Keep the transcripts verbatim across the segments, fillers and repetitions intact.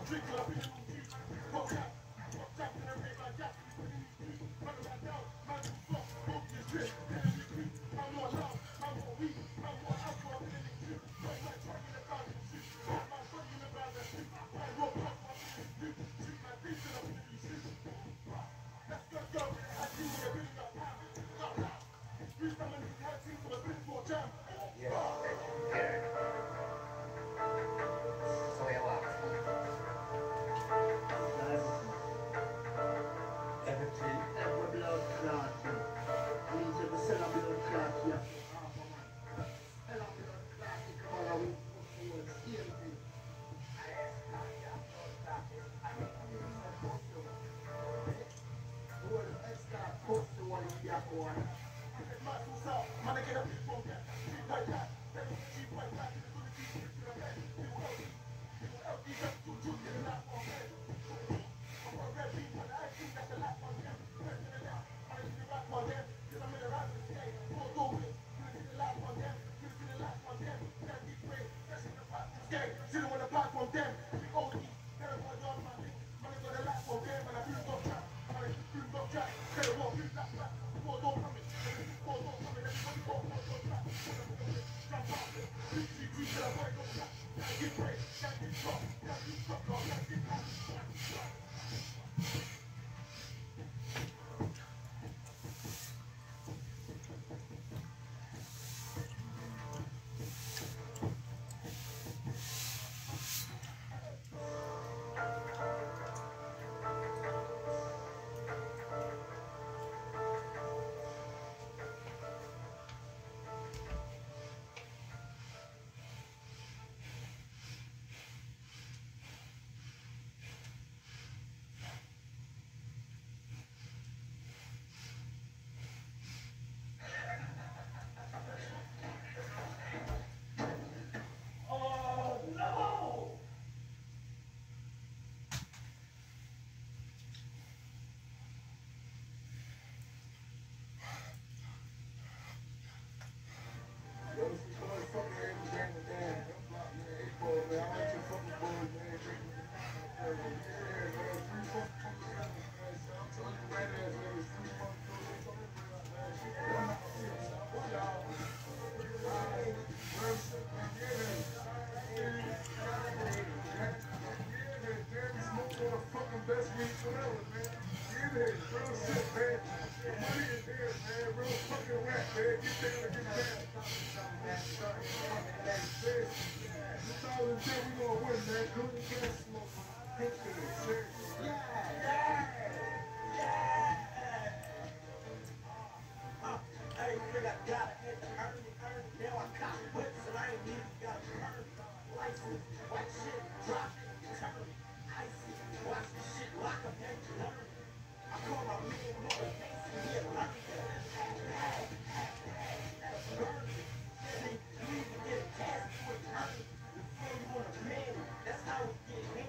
That's how we get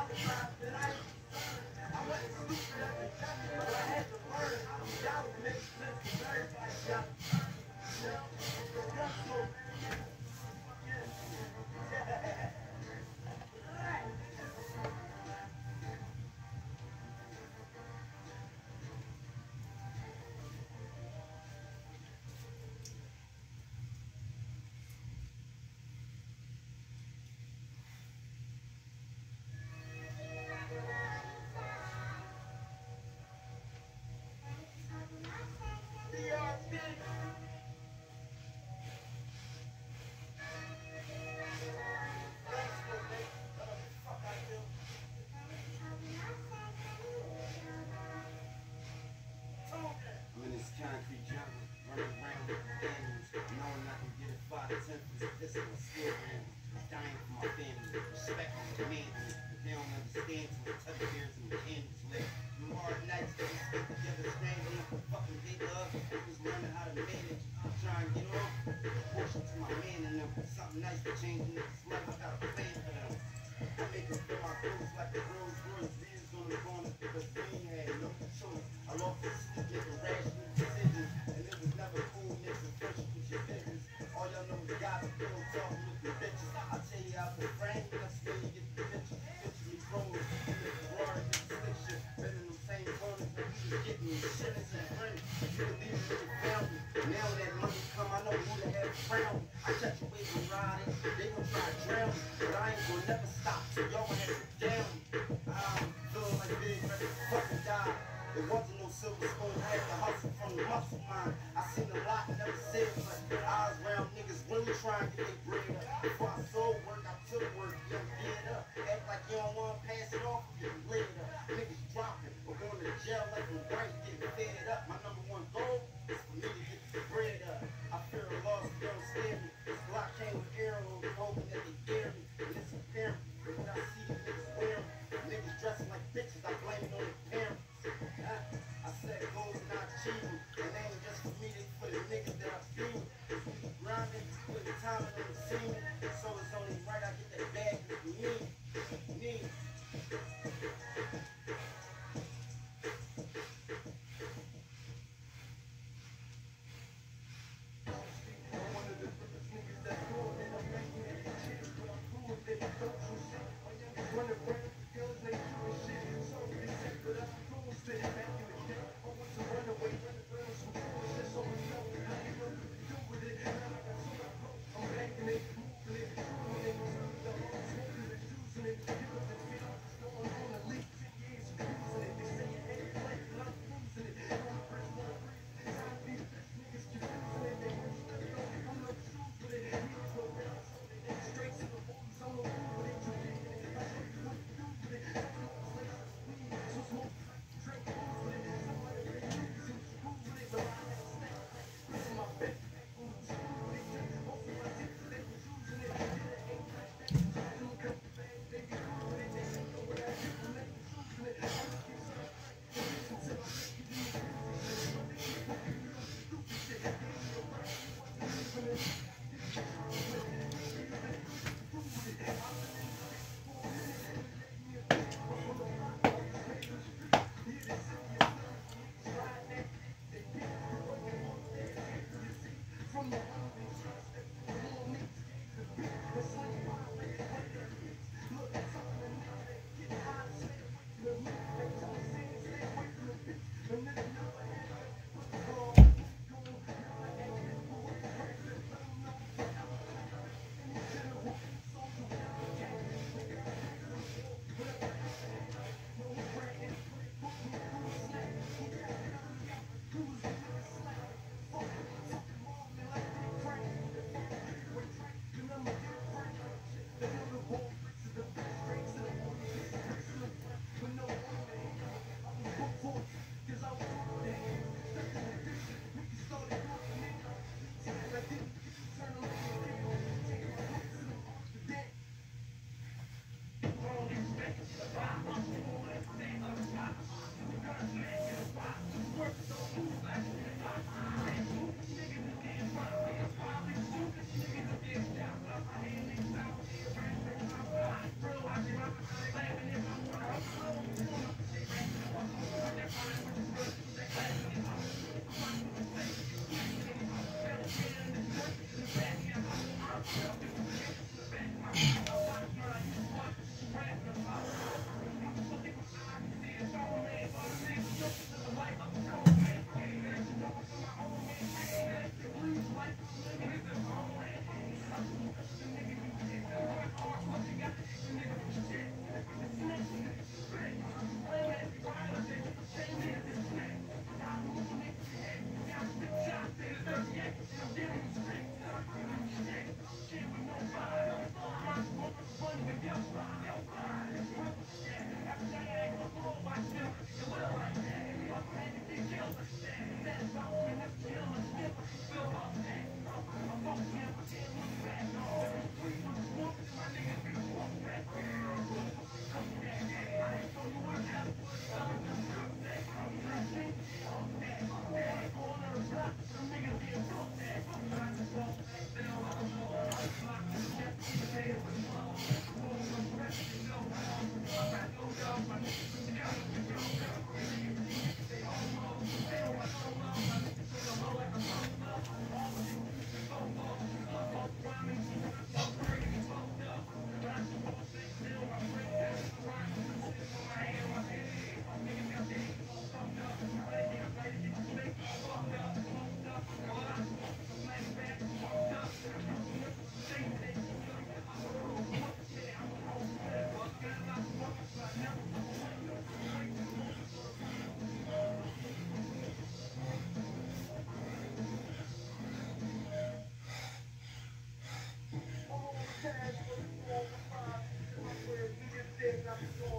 I'm in this concrete jungle, running around with animals, knowing I can get a five to ten for this pistol and still win. Dying for my family, respect and command me, but they don't understand till the teddy bears and the candles lit. The hard nights that we spent together scrambling for fucking big love, we was learning how to manage, trying to get off. Portion to my man and them, something nice to change in this life, I got a plan for them. I make them feel my clothes like the Rolls Royce V's on the corner because we ain't had no choice. I lost the sleep, making rational decisions, and it was never cool mixing friendship with your business. All y'all know is God, still talking with the bitches. I tell you out the frame, that's where you get the picture. Picture me rolling in the Ferrari with the slick shit. Been in them same corners where we was getting these shillings and friends. You can leave it in your family. Now that money come, I know who the hell crown me. I catch a wave and ride it, they gon' try to drown me, but I ain't gonna never stop till y'all gon' have to down me. I'm feeling like big ready to fucking die. There wasn't no silver spoon, I had to hustle from the muscle mind. I seen a lot, never said much. Eyes round niggas really trying to get their bread up. Before I sold work, I took work, young get up. Act like you don't wanna pass it off, get laid up. Niggas dropping, or going to jail like I'm right, getting fed up. My number one goal is for me to get the bread up. I fear a loss, don't scare me. This Glock came with arrows, hoping that they dare me. And it's apparent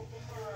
over her.